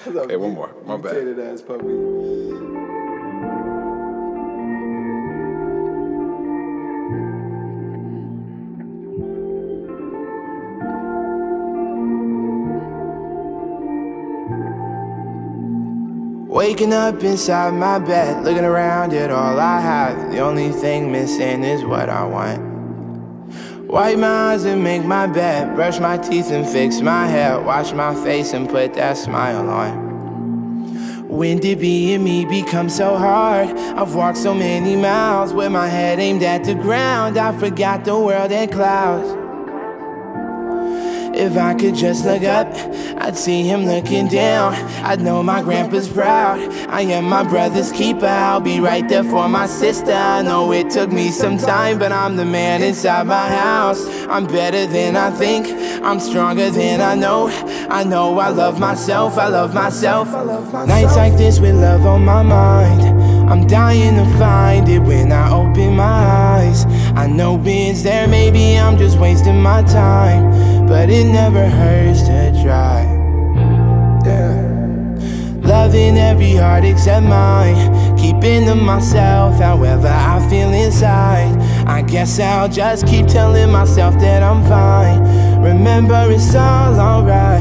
Okay, one more. My bad. Mutated ass puppy. Waking up inside my bed, looking around at all I have. The only thing missing is what I want. Wipe my eyes and make my bed, brush my teeth and fix my hair, wash my face and put that smile on. When did being me become so hard? I've walked so many miles with my head aimed at the ground. I forgot the world had clouds. If I could just look up, I'd see him looking down. I'd know my grandpa's proud. I am my brother's keeper. I'll be right there for my sister. I know it took me some time, but I'm the man inside my house. I'm better than I think. I'm stronger than I know. I know I love myself. I love myself. Nights like this with love on my mind. I'm dying to find it when I open my eyes. I know it's there, maybe I'm just wasting my time, but it never hurts to try. Yeah. Loving every heart except mine, keeping to myself however I feel inside. I guess I'll just keep telling myself that I'm fine. Remember, it's all alright.